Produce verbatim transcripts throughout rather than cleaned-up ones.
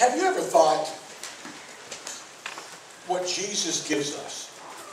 Have you ever thought what Jesus gives us?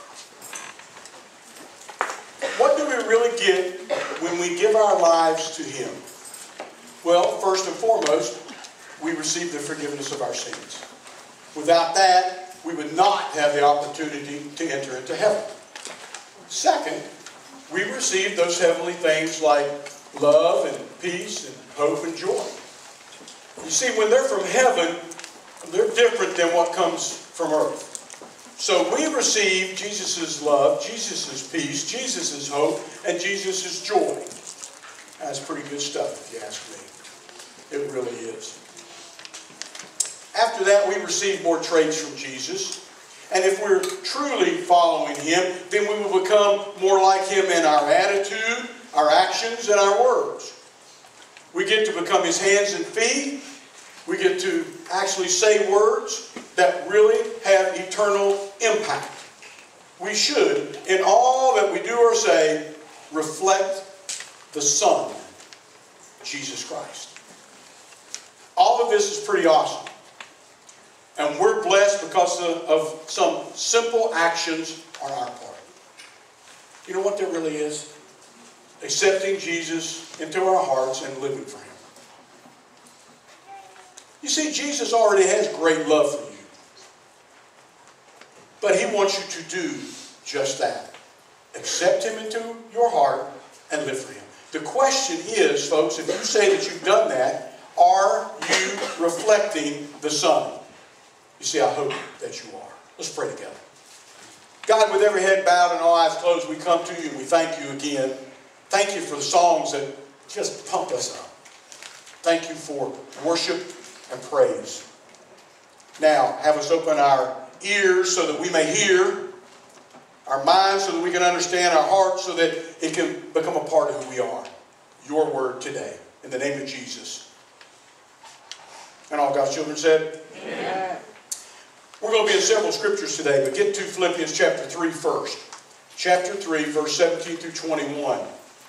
What do we really get when we give our lives to Him? Well, first and foremost, we receive the forgiveness of our sins. Without that, we would not have the opportunity to enter into heaven. Second, we receive those heavenly things like love and peace and hope and joy. You see, when they're from heaven, they're different than what comes from earth. So we receive Jesus' love, Jesus' peace, Jesus' hope, and Jesus' joy. That's pretty good stuff, if you ask me. It really is. After that, we receive more traits from Jesus. And if we're truly following Him, then we will become more like Him in our attitude, our actions, and our words. We get to become His hands and feet. We get to actually say words that really have eternal impact. We should, in all that we do or say, reflect the Son, Jesus Christ. All of this is pretty awesome. And we're blessed because of, of some simple actions on our part. You know what that really is? Accepting Jesus into our hearts and living for Him. You see, Jesus already has great love for you. But He wants you to do just that. Accept Him into your heart and live for Him. The question is, folks, if you say that you've done that, are you reflecting the Son? You see, I hope that you are. Let's pray together. God, with every head bowed and all eyes closed, we come to you and we thank you again. Thank you for the songs that just pump us up. Thank you for worship and praise. Now, have us open our ears so that we may hear, our minds so that we can understand, our hearts so that it can become a part of who we are. Your word today. In the name of Jesus. And all God's children said? Amen. We're going to be in several scriptures today, but get to Philippians chapter three first. Chapter three, verse seventeen through twenty-one.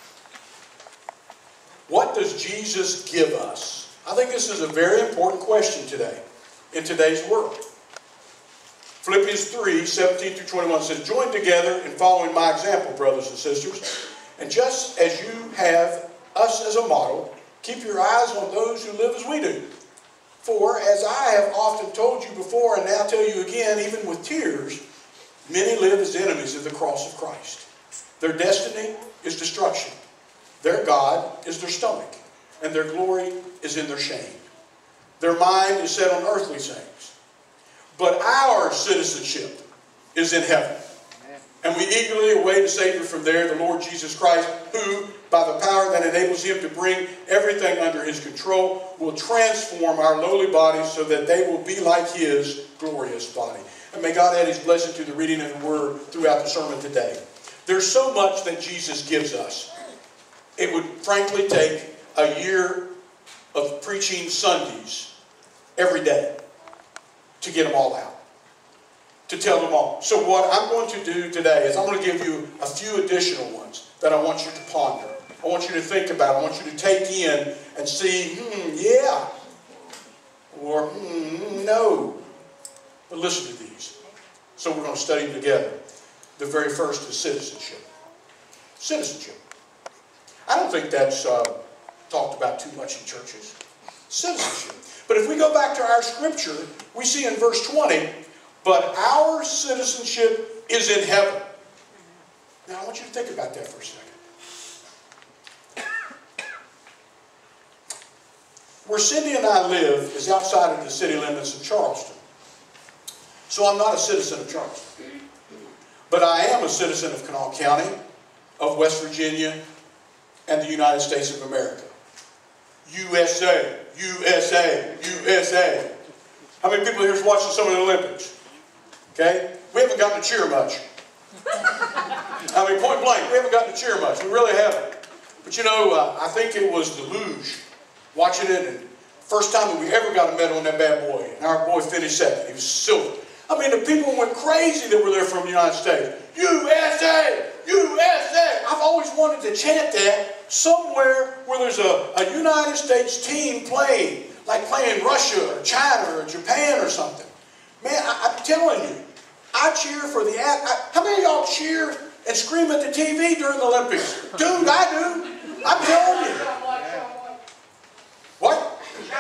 What does Jesus give us? I think this is a very important question today, in today's world. Philippians three, seventeen through twenty-one says, join together in following my example, brothers and sisters. And just as you have us as a model, keep your eyes on those who live as we do. For, as I have often told you before, and now tell you again, even with tears, many live as enemies of the cross of Christ. Their destiny is destruction. Their God is their stomach, and their glory is in their shame. Their mind is set on earthly things. But our citizenship is in heaven. And we eagerly await a Savior from there, the Lord Jesus Christ, who, by the power that enables Him to bring everything under His control, will transform our lowly bodies so that they will be like His glorious body. And may God add His blessing to the reading of the Word throughout the sermon today. There's so much that Jesus gives us. It would frankly take a year of preaching Sundays every day to get them all out. To tell them all. So what I'm going to do today is I'm going to give you a few additional ones that I want you to ponder. I want you to think about. I want you to take in and see, hmm, yeah. Or, hmm, no. But listen to these. So we're going to study them together. The very first is citizenship. Citizenship. I don't think that's uh, talked about too much in churches. Citizenship. But if we go back to our scripture, we see in verse twenty, but our citizenship is in heaven. Now, I want you to think about that for a second. Where Cindy and I live is outside of the city limits of Charleston. So I'm not a citizen of Charleston. But I am a citizen of Kanawha County, of West Virginia, and the United States of America. U S A, U S A, U S A. How many people here is watching some of the Olympics? Okay? We haven't gotten to cheer much. I mean, point blank, we haven't gotten to cheer much. We really haven't. But you know, uh, I think it was the luge, watching it, and first time that we ever got a medal in that bad boy. And our boy finished second. He was silver. I mean, the people went crazy that were there from the United States. U S A! U S A! I've always wanted to chant that somewhere where there's a, a United States team playing. Like playing Russia. Russia or China or Japan or something. Man, I, I'm telling you, I cheer for the... I, how many of y'all cheer and scream at the T V during the Olympics? Dude, I do. I'm telling you. What?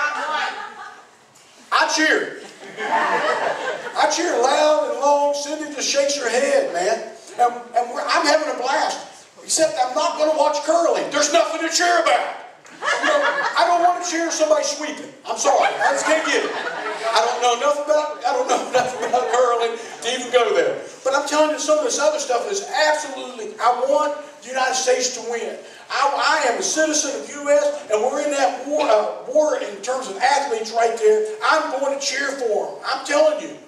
I cheer. I cheer loud and long. Cindy just shakes her head, man. And, and we're, I'm having a blast. Except I'm not going to watch curling. There's nothing to cheer about. You know, I don't want to cheer somebody sweeping. I'm sorry. I just can't get it. I don't know enough about I don't know enough about curling to even go there. But I'm telling you, some of this other stuff is absolutely, I want the United States to win. I, I am a citizen of the U S, and we're in that war, uh, war in terms of athletes right there. I'm going to cheer for them. I'm telling you.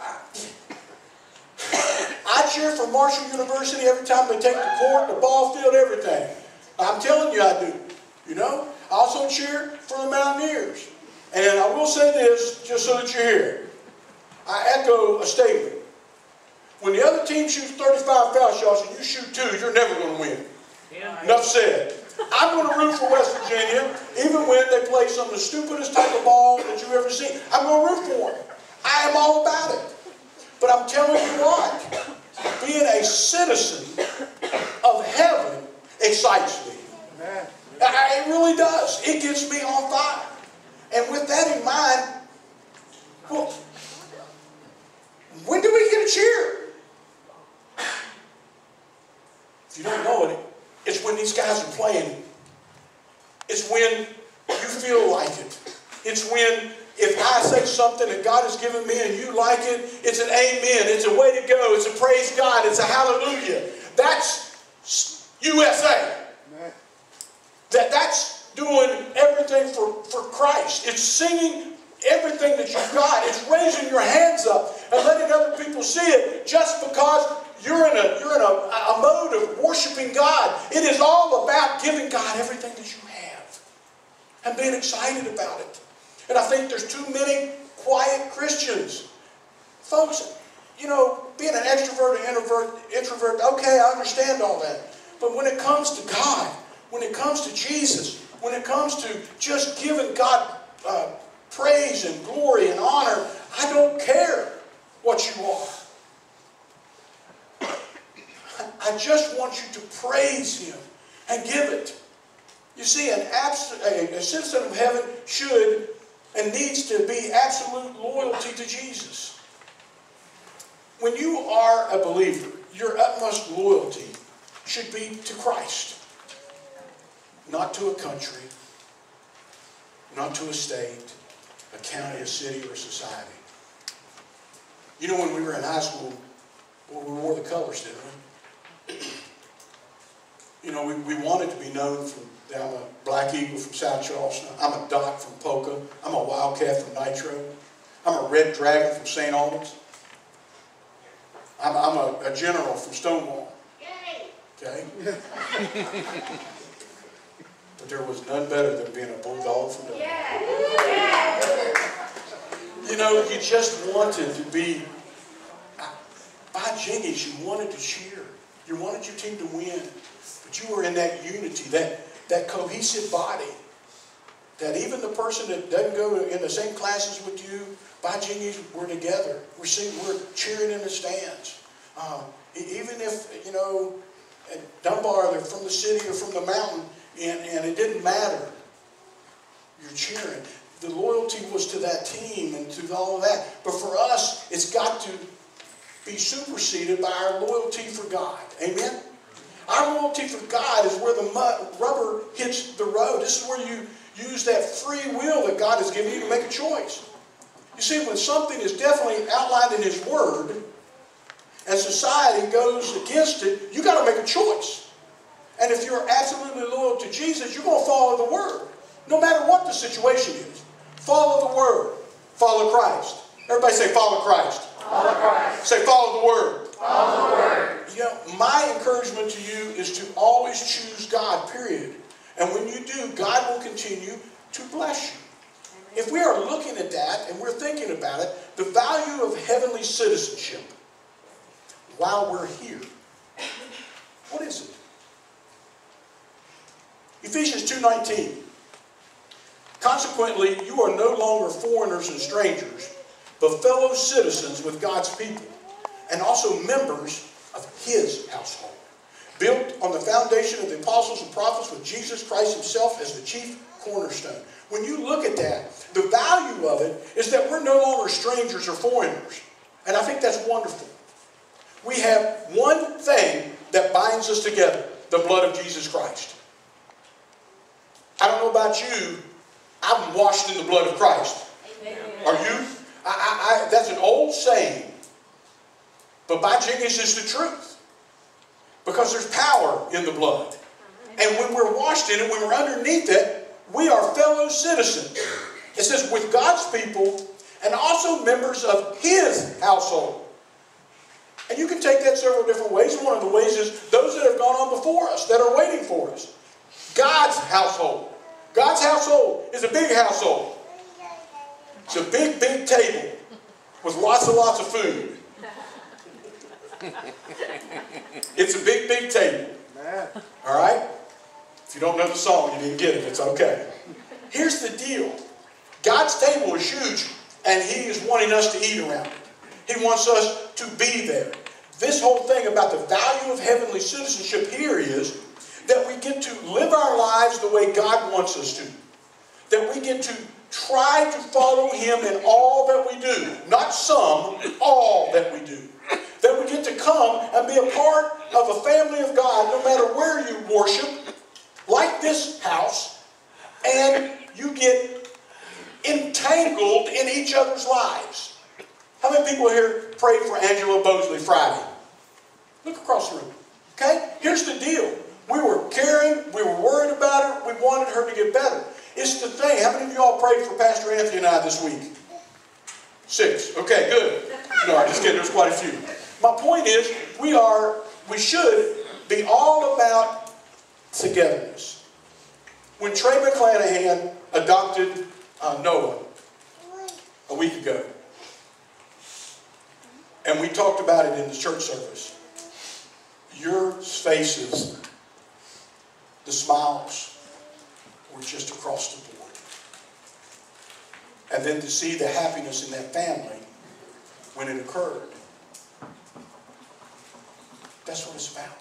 I cheer for Marshall University every time they take the court, the ball field, everything. I'm telling you I do. You know? I also cheer for the Mountaineers. And I will say this, just so that you hear. I echo a statement. When the other team shoots thirty-five foul shots and you shoot two, you're never going to win. Yeah. Enough said. I'm going to root for West Virginia, even when they play some of the stupidest type of ball that you've ever seen. I'm going to root for them. I am all about it. But I'm telling you what, being a citizen of heaven excites me. Amen. It really does. It gets me on fire. And with that in mind, well, when do we get a cheer? If you don't know it, it's when these guys are playing. It's when you feel like it. It's when, if I say something that God has given me and you like it, it's an amen. It's a way to go. It's a praise God. It's a hallelujah. That's U S A. That, that's doing everything for, for Christ. It's singing everything that you've got. It's raising your hands up and letting other people see it just because you're in a, you're in a, a mode of worshiping God. It is all about giving God everything that you have and being excited about it. And I think there's too many quiet Christians. Folks, you know, being an extrovert or introvert, introvert, okay, I understand all that. But when it comes to God, when it comes to Jesus, when it comes to just giving God uh, praise and glory and honor, I don't care what you are. I just want you to praise Him and give it. You see, an abs- a, a citizen of heaven should and needs to be absolute loyalty to Jesus. When you are a believer, your utmost loyalty should be to Christ. Not to a country, not to a state, a county, a city, or a society. You know, when we were in high school, well, we wore the colors, didn't we? You know, we, we wanted to be known from, I'm a Black Eagle from South Charleston. I'm a Doc from Polka. I'm a Wildcat from Nitro. I'm a Red Dragon from Saint Albans. I'm, I'm a, a General from Stonewall. Okay? But there was none better than being a Bulldog from Dundee. You know, you just wanted to be, by jingies, you wanted to cheer. You wanted your team to win. But you were in that unity, that, that cohesive body. That even the person that doesn't go in the same classes with you, by jingies, we're together. We're singing, we're cheering in the stands. Um, even if, you know, at Dunbar, they're from the city or from the mountain, and, and it didn't matter. You're cheering. The loyalty was to that team and to all of that. But for us, it's got to be superseded by our loyalty for God. Amen? Our loyalty for God is where the mud, rubber hits the road. This is where you use that free will that God has given you to make a choice. You see, when something is definitely outlined in His Word, and society goes against it, you got to make a choice. And if you're absolutely loyal to Jesus, you're going to follow the Word. No matter what the situation is. Follow the Word. Follow Christ. Everybody say, follow Christ. Follow Christ. Say, follow the Word. Follow the Word. You know, my encouragement to you is to always choose God, period. And when you do, God will continue to bless you. If we are looking at that and we're thinking about it, the value of heavenly citizenship while we're here, what is it? Ephesians two nineteen. Consequently, you are no longer foreigners and strangers, but fellow citizens with God's people, and also members of His household, built on the foundation of the apostles and prophets, with Jesus Christ Himself as the chief cornerstone. When you look at that, the value of it is that we're no longer strangers or foreigners. And I think that's wonderful. We have one thing that binds us together, the blood of Jesus Christ. I don't know about you, I'm washed in the blood of Christ. Amen. Are you? I, I, I, that's an old saying. But by jingus is the truth. Because there's power in the blood. And when we're washed in it, when we're underneath it, we are fellow citizens. It says with God's people and also members of His household. And you can take that several different ways. And one of the ways is those that have gone on before us, that are waiting for us. God's household. God's household is a big household. It's a big, big table with lots and lots of food. It's a big, big table. All right? If you don't know the song, you didn't get it. It's okay. Here's the deal. God's table is huge, and He is wanting us to eat around it. He wants us to be there. This whole thing about the value of heavenly citizenship here is that we get to live our lives the way God wants us to. That we get to try to follow Him in all that we do. Not some, all that we do. That we get to come and be a part of a family of God no matter where you worship, like this house, and you get entangled in each other's lives. How many people here prayed for Angela Bosley Friday? Look across the room. Okay? Here's the deal. We were caring, we were worried about her, we wanted her to get better. It's the thing. How many of you all prayed for Pastor Anthony and I this week? Six. Okay, good. No, I'm just kidding. There's quite a few. My point is, we are, we should be all about togetherness. When Trey McClanahan adopted uh, Noah a week ago, and we talked about it in the church service, your faces, the smiles, were just across the board. And then to see the happiness in that family when it occurred. That's what it's about.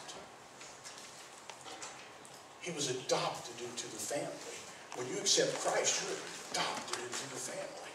He was adopted into the family. When you accept Christ, you're adopted into the family.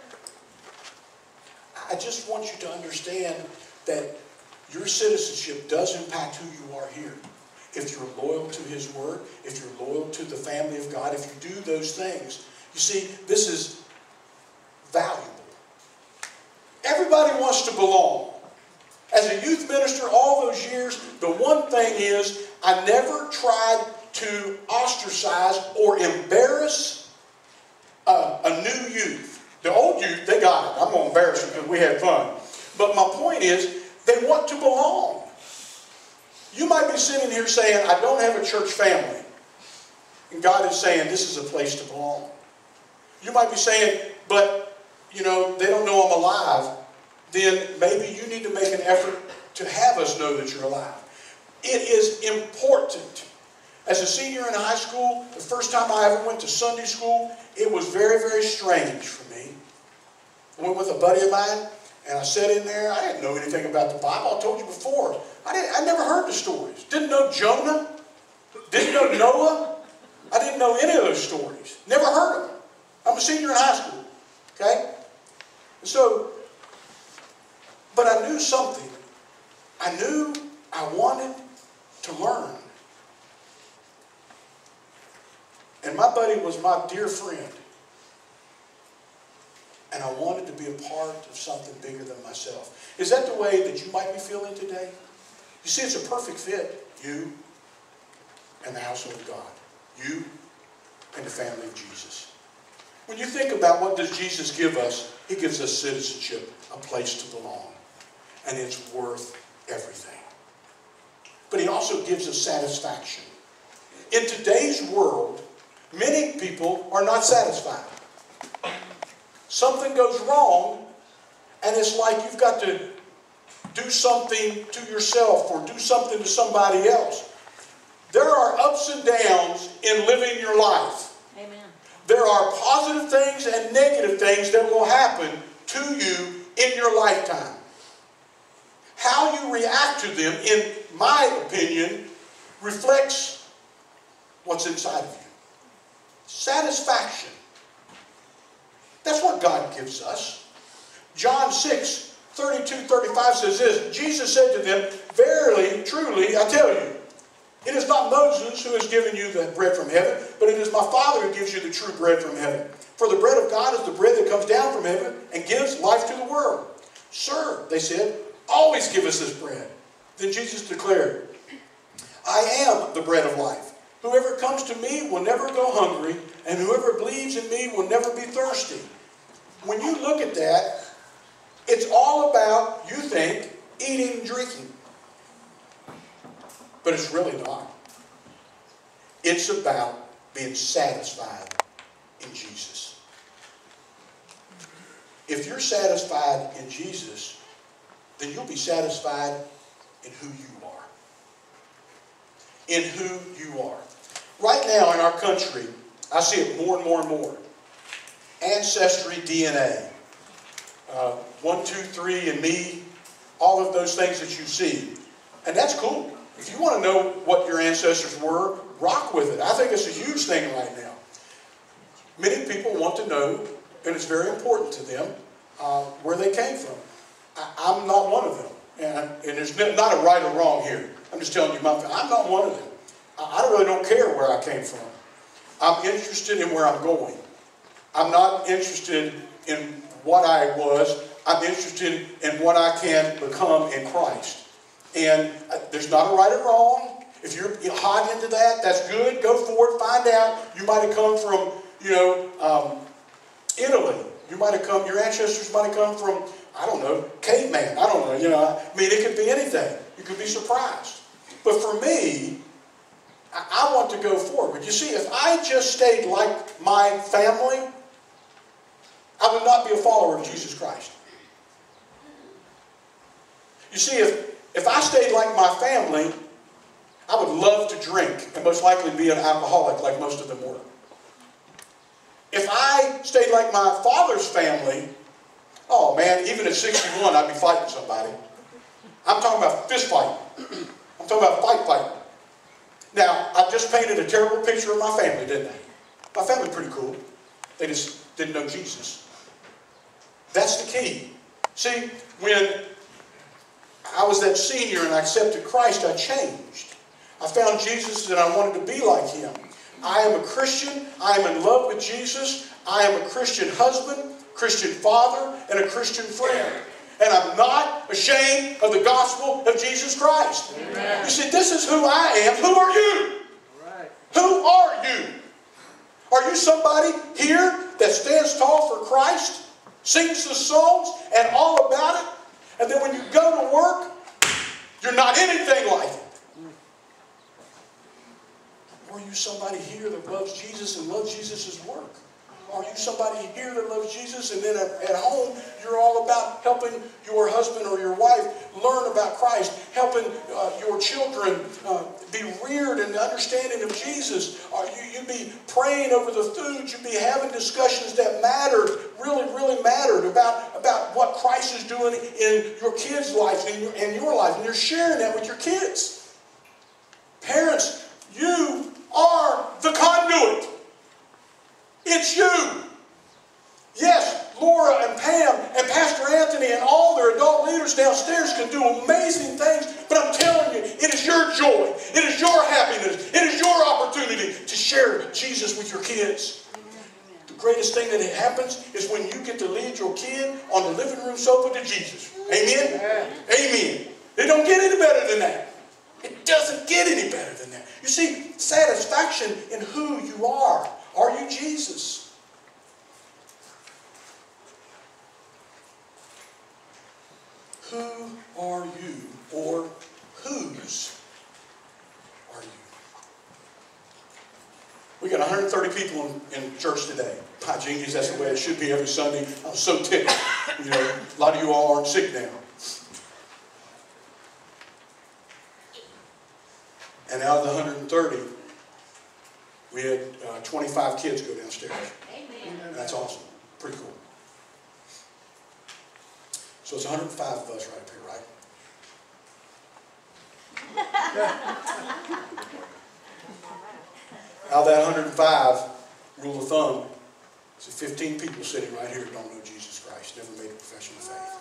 I just want you to understand that your citizenship does impact who you are here. If you're loyal to His Word, if you're loyal to the family of God, if you do those things, you see, this is valuable. Everybody wants to belong. As a youth minister all those years, the one thing is I never tried to ostracize or embarrass a, a new youth. The old youth, they got it. I'm going to embarrass them because we had fun. But my point is, they want to belong. You might be sitting here saying, I don't have a church family. And God is saying, this is a place to belong. You might be saying, but, you know, they don't know I'm alive. Then maybe you need to make an effort to have us know that you're alive. It is important. As a senior in high school, the first time I ever went to Sunday school, it was very, very strange for me. I went with a buddy of mine, and I sat in there. I didn't know anything about the Bible. I told you before. I, didn't, I never heard the stories. Didn't know Jonah. Didn't know Noah. I didn't know any of those stories. Never heard of them. I'm a senior in high school. Okay? And so, but I knew something. I knew I wanted to learn. And my buddy was my dear friend. And I wanted to be a part of something bigger than myself. Is that the way that you might be feeling today? You see, it's a perfect fit. You and the household of God. You and the family of Jesus. When you think about what does Jesus give us, He gives us citizenship, a place to belong. And it's worth everything. But He also gives us satisfaction. In today's world, many people are not satisfied. Something goes wrong, and it's like you've got to do something to yourself or do something to somebody else. There are ups and downs in living your life. Amen. There are positive things and negative things that will happen to you in your lifetime. How you react to them, in my opinion, reflects what's inside of you. Satisfaction. That's what God gives us. John six, thirty-two, thirty-five says this. Jesus said to them, verily, truly, I tell you, it is not Moses who has given you the bread from heaven, but it is my Father who gives you the true bread from heaven. For the bread of God is the bread that comes down from heaven and gives life to the world. Sir, they said, always give us this bread. Then Jesus declared, I am the bread of life. Whoever comes to me will never go hungry, and whoever believes in me will never be thirsty. When you look at that, it's all about, you think, eating and drinking. But it's really not. It's about being satisfied in Jesus. If you're satisfied in Jesus, then you'll be satisfied in who you are. In who you are. Right now in our country, I see it more and more and more. Ancestry D N A. Uh, one, two, three, and me. All of those things that you see. And that's cool. If you want to know what your ancestors were, rock with it. I think it's a huge thing right now. Many people want to know, and it's very important to them, uh, where they came from. I, I'm not one of them. And, and there's not a right or wrong here. I'm just telling you, my, I'm not one of them. I, I really don't care where I came from. I'm interested in where I'm going. I'm not interested in what I was. I'm interested in what I can become in Christ. And uh, there's not a right or wrong. If you're hot into that, that's good. Go for it. Find out. You might have come from, you know, um, Italy. You might have come, your ancestors might have come from, I don't know, caveman. I don't know. You know, I mean, it could be anything. You could be surprised. But for me, I, I want to go forward. You see, if I just stayed like my family, I would not be a follower of Jesus Christ. You see, if If I stayed like my family, I would love to drink and most likely be an alcoholic like most of them were. If I stayed like my father's family, oh man, even at sixty-one, I'd be fighting somebody. I'm talking about fist fighting. I'm talking about fight fighting. Now, I just painted a terrible picture of my family, didn't I? My family's pretty cool. They just didn't know Jesus. That's the key. See, when I was that senior and I accepted Christ, I changed. I found Jesus and I wanted to be like Him. I am a Christian. I am in love with Jesus. I am a Christian husband, Christian father, and a Christian friend. And I'm not ashamed of the gospel of Jesus Christ. Amen. You see, this is who I am. Who are you? Right. Who are you? Are you somebody here that stands tall for Christ, sings the songs, and all about it? And then when you go to work, you're not anything like it. Or are you somebody here that loves Jesus and loves Jesus' work? Are you somebody here that loves Jesus and then at home you're all about helping your husband or your wife learn about Christ, helping uh, your children uh, be reared in the understanding of Jesus? Or you, you'd be praying over the food, you'd be having discussions that mattered, really, really mattered about, about what Christ is doing in your kids' lives and your, in your life, and you're sharing that with your kids. Parents, you are the conduit. It's you. Yes, Laura and Pam and Pastor Anthony and all their adult leaders downstairs can do amazing things, but I'm telling you, it is your joy. It is your happiness. It is your opportunity to share Jesus with your kids. The greatest thing that happens is when you get to lead your kid on the living room sofa to Jesus. Amen? Amen. Amen. It don't get any better than that. It doesn't get any better than that. You see, satisfaction in who you are. Are you Jesus? Who are you, or whose are you? We got one hundred thirty people in, in church today. My genius, that's the way it should be every Sunday. I'm so tickled. You know, a lot of you all aren't sick now. And out of the one hundred thirty, We had uh, twenty-five kids go downstairs. Amen. That's awesome. Pretty cool. So it's one hundred five of us right up here, right? Out of that one hundred five, rule of thumb, so fifteen people sitting right here don't know Jesus Christ, never made a profession of faith.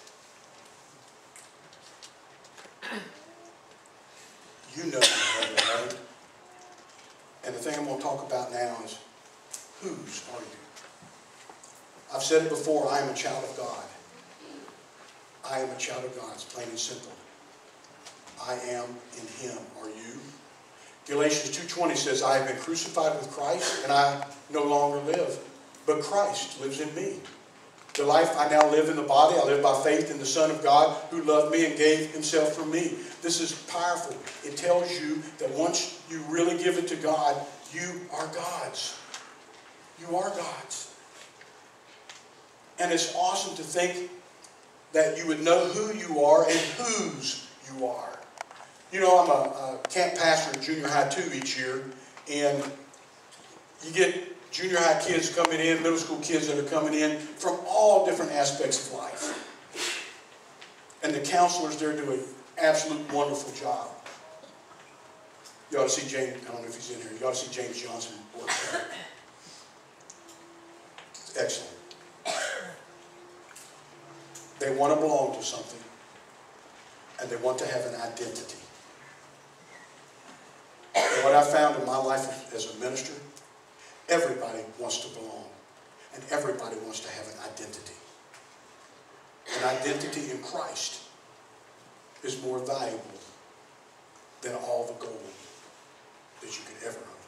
You know you have it. And the thing I'm going to talk about now is, whose are you? I've said it before, I am a child of God. I am a child of God. It's plain and simple. I am in Him. Are you? Galatians two twenty says, I have been crucified with Christ, and I no longer live, but Christ lives in me. The life I now live in the body, I live by faith in the Son of God who loved me and gave Himself for me. This is powerful. It tells you that once you really give it to God, you are God's. You are God's. And it's awesome to think that you would know who you are and whose you are. You know, I'm a, a camp pastor in junior high two each year, and you get junior high kids coming in, middle school kids that are coming in from all different aspects of life. And the counselors there do an absolute wonderful job. You ought to see James, I don't know if he's in here, you ought to see James Johnson work hard. It's excellent. They want to belong to something, and they want to have an identity. And what I found in my life as a minister, everybody wants to belong, and everybody wants to have an identity. An identity in Christ is more valuable than all the gold that you could ever own.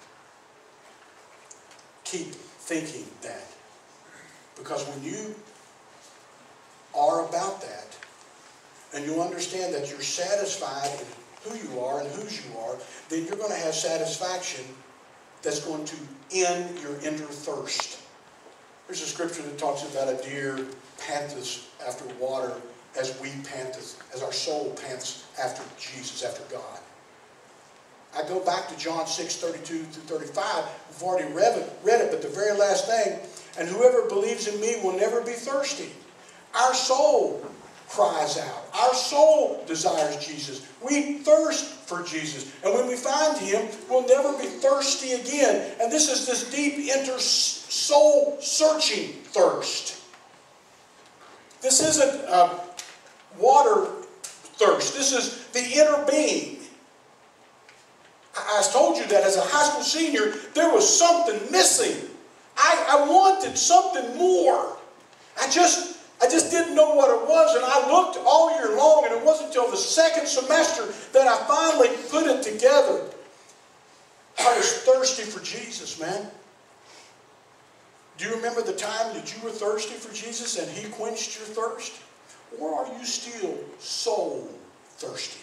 Keep thinking that, because when you are about that, and you understand that you're satisfied in who you are and whose you are, then you're going to have satisfaction that's going to end your inner thirst. There's a scripture that talks about a deer panteth after water as we panteth, as our soul pants after Jesus, after God. I go back to John six, thirty-two through thirty-five. We've already read it, read it, but the very last thing, and whoever believes in me will never be thirsty. Our soul cries out. Our soul desires Jesus. We thirst for Jesus. And when we find Him, we'll never be thirsty again. And this is this deep inner soul searching thirst. This isn't uh, water thirst. This is the inner being. I, I told you that as a high school senior, there was something missing. I, I wanted something more. I just... I just didn't know what it was, and I looked all year long, and it wasn't until the second semester that I finally put it together. I was thirsty for Jesus, man. Do you remember the time that you were thirsty for Jesus and He quenched your thirst? Or are you still soul thirsty?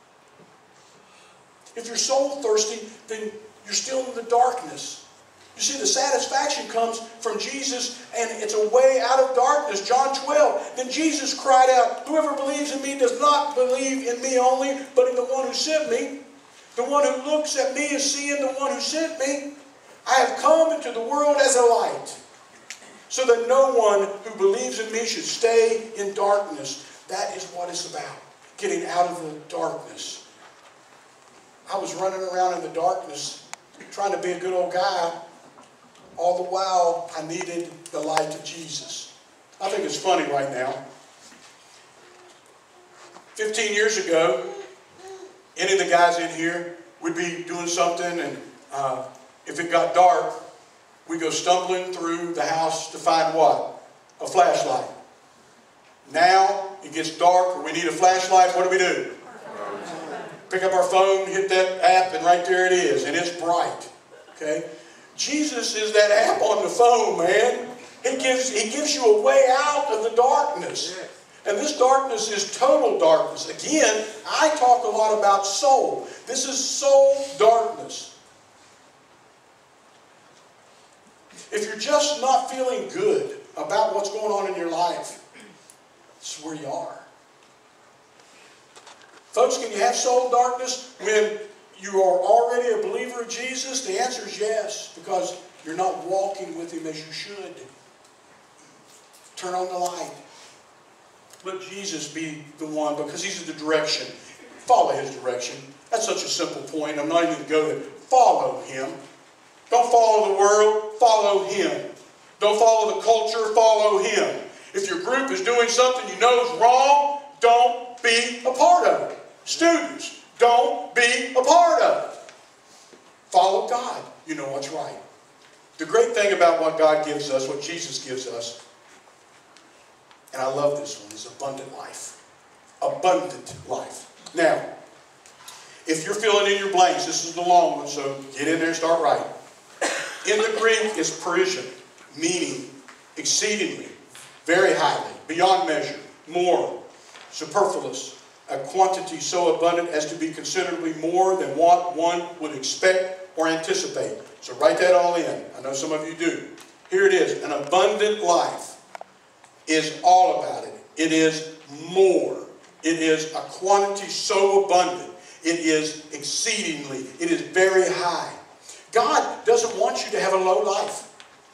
If you're soul thirsty, then you're still in the darkness. You see, the satisfaction comes from Jesus, and it's a way out of darkness. John twelve, then Jesus cried out, whoever believes in me does not believe in me only, but in the one who sent me. The one who looks at me is seeing the one who sent me. I have come into the world as a light, so that no one who believes in me should stay in darkness. That is what it's about, getting out of the darkness. I was running around in the darkness, trying to be a good old guy. All the while, I needed the light of Jesus. I think it's funny right now. Fifteen years ago, any of the guys in here would be doing something, and uh, if it got dark, we'd go stumbling through the house to find what? A flashlight. Now, it gets dark, or we need a flashlight, what do we do? Pick up our phone, hit that app, and right there it is, and it's bright. Okay? Jesus is that app on the phone, man. He gives, he gives you a way out of the darkness. And this darkness is total darkness. Again, I talk a lot about soul. This is soul darkness. If you're just not feeling good about what's going on in your life, this is where you are. Folks, can you have soul darkness when you are already a believer of Jesus? The answer is yes, because you're not walking with Him as you should. Turn on the light. Let Jesus be the one, because He's the direction. Follow His direction. That's such a simple point. I'm not even going to go there. Follow Him. Don't follow the world. Follow Him. Don't follow the culture. Follow Him. If your group is doing something you know is wrong, don't be a part of it. Students, don't be a part of it. Follow God. You know what's right. The great thing about what God gives us, what Jesus gives us, and I love this one, is abundant life. Abundant life. Now, if you're filling in your blanks, this is the long one, so get in there and start writing. In the Greek is Parisian, meaning exceedingly, very highly, beyond measure, more, superfluous, a quantity so abundant as to be considerably more than what one would expect or anticipate. So write that all in. I know some of you do. Here it is. An abundant life is all about it. It is more. It is a quantity so abundant. It is exceedingly. It is very high. God doesn't want you to have a low life.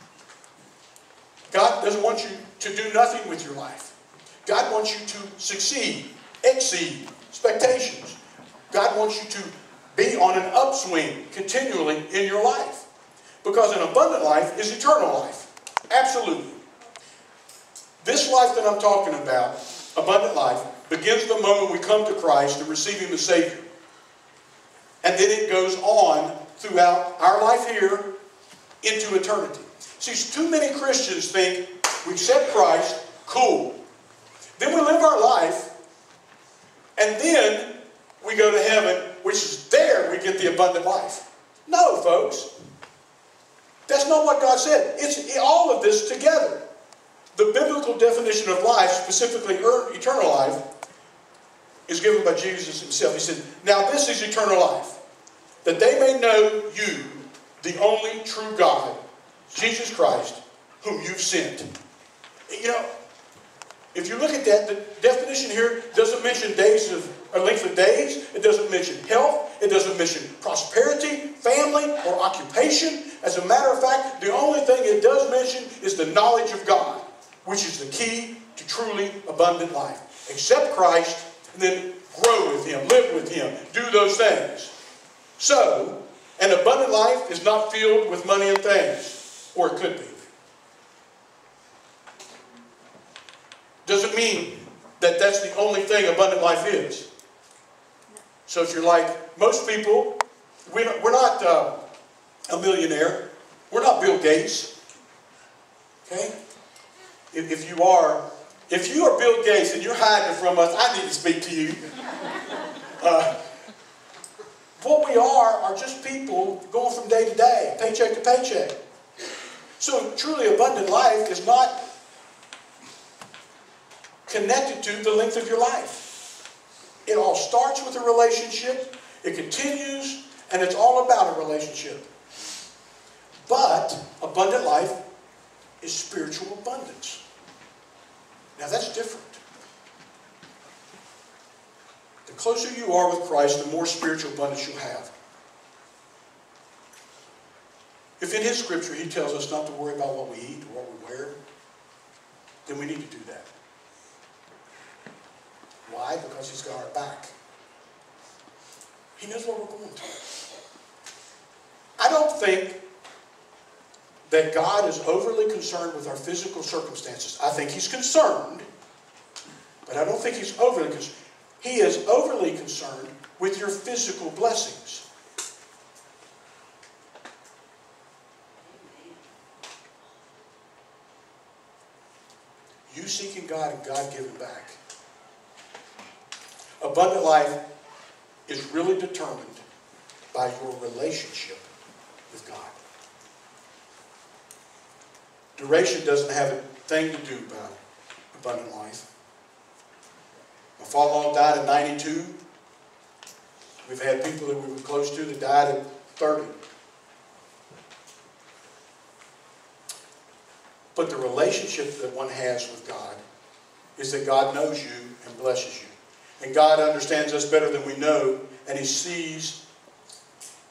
God doesn't want you to do nothing with your life. God wants you to succeed, exceed expectations. God wants you to be on an upswing continually in your life. Because an abundant life is eternal life. Absolutely. This life that I'm talking about, abundant life, begins the moment we come to Christ and receive Him as Savior. And then it goes on throughout our life here into eternity. See, too many Christians think we accept Christ, cool. Then we live our life, and then we go to heaven, which is there we get the abundant life. No, folks. That's not what God said. It's all of this together. The biblical definition of life, specifically eternal life, is given by Jesus Himself. He said, now this is eternal life, that they may know you, the only true God, Jesus Christ, whom you've sent. You know, if you look at that, the definition here doesn't mention days of, or length of days. It doesn't mention health. It doesn't mention prosperity, family, or occupation. As a matter of fact, the only thing it does mention is the knowledge of God, which is the key to truly abundant life. Accept Christ, and then grow with Him, live with Him, do those things. So, an abundant life is not filled with money and things, or it could be. Doesn't mean that that's the only thing abundant life is. So if you're like most people, we're not, we're not uh, a millionaire. We're not Bill Gates. Okay? If, if you are, if you are Bill Gates and you're hiding from us, I need to speak to you. Uh, what we are are just people going from day to day, paycheck to paycheck. So truly abundant life is not connected to the length of your life. It all starts with a relationship, it continues, and it's all about a relationship. But abundant life is spiritual abundance. Now that's different. The closer you are with Christ, the more spiritual abundance you'll have. If in His Scripture He tells us not to worry about what we eat or what we wear, then we need to do that. Why? Because He's got our back. He knows what we're going through. I don't think that God is overly concerned with our physical circumstances. I think He's concerned, but I don't think He's overly concerned. He is overly concerned with your physical blessings. You seeking God and God giving back. Abundant life is really determined by your relationship with God. Duration doesn't have a thing to do about abundant life. My father-in-law died at ninety-two. We've had people that we were close to that died at thirty. But the relationship that one has with God is that God knows you and blesses you. And God understands us better than we know, and He sees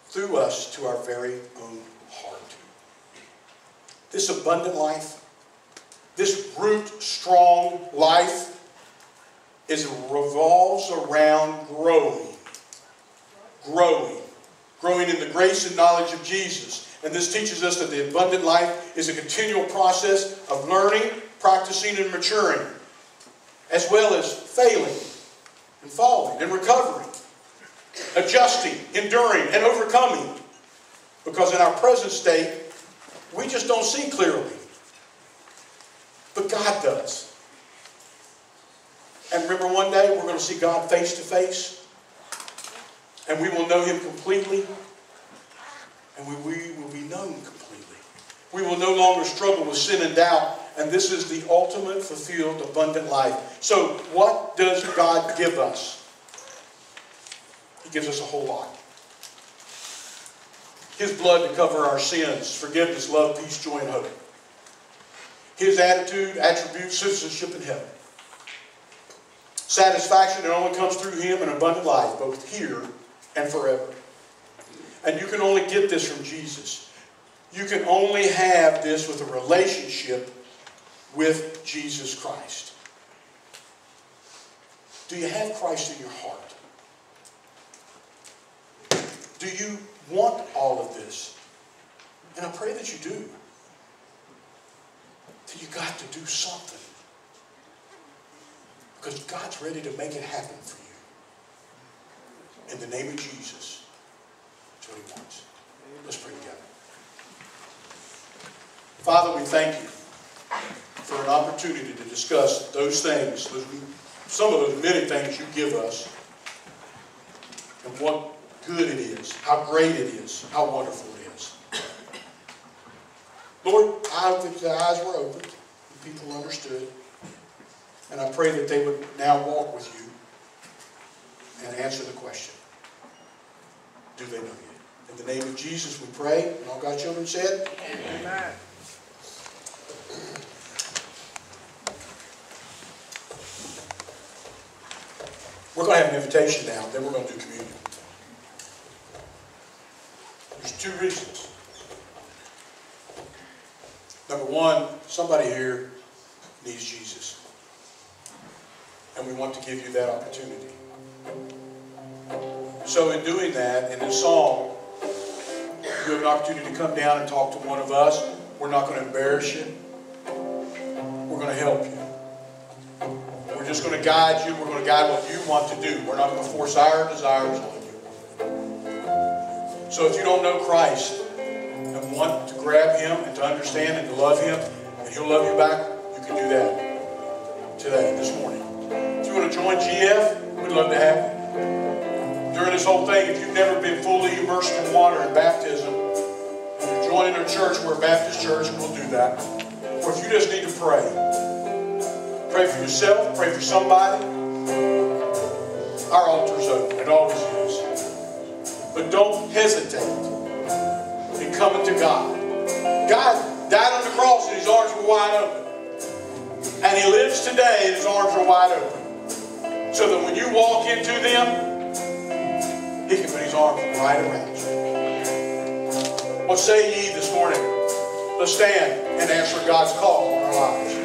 through us to our very own heart. This abundant life, this root-strong life, is revolves around growing. Growing. Growing in the grace and knowledge of Jesus. And this teaches us that the abundant life is a continual process of learning, practicing, and maturing, as well as failing and falling and recovering, adjusting, enduring, and overcoming. Because in our present state, we just don't see clearly. But God does. And remember, one day we're going to see God face to face. And we will know Him completely. And we, we will be known completely. We will no longer struggle with sin and doubt. And this is the ultimate fulfilled abundant life. So what does God give us? He gives us a whole lot. His blood to cover our sins, forgiveness, love, peace, joy, and hope. His attitude, attributes, citizenship in heaven. Satisfaction that only comes through Him in abundant life, both here and forever. And you can only get this from Jesus. You can only have this with a relationship with Jesus Christ. Do you have Christ in your heart? Do you want all of this? And I pray that you do. That you got to do something. Because God's ready to make it happen for you. In the name of Jesus. That's what He wants. Let's pray together. Father, we thank you for an opportunity to discuss those things, those, some of those many things you give us, and what good it is, how great it is, how wonderful it is. Lord, I hope that the eyes were opened and people understood. And I pray that they would now walk with you and answer the question. Do they know you? In the name of Jesus we pray. And all God's children said, Amen. Amen. We're going to have an invitation now, then we're going to do communion. There's two reasons. Number one, somebody here needs Jesus. And we want to give you that opportunity. So in doing that, in this song, you have an opportunity to come down and talk to one of us. We're not going to embarrass you. We're going to help you. We're just going to guide you. We're going to guide what you want to do. We're not going to force our desires on you. So if you don't know Christ and want to grab Him and to understand and to love Him, and He'll love you back, you can do that today, this morning. If you want to join G F, we'd love to have you. During this whole thing, if you've never been fully immersed in water in baptism, you're joining our church, we're a Baptist church, and we'll do that. Or if you just need to pray, pray for yourself, pray for somebody. Our altar's open, it always is. But don't hesitate in coming to God. God died on the cross and His arms were wide open. And He lives today and His arms are wide open. So that when you walk into them, He can put His arms right around you. What say ye this morning? Let's stand and answer God's call on our lives.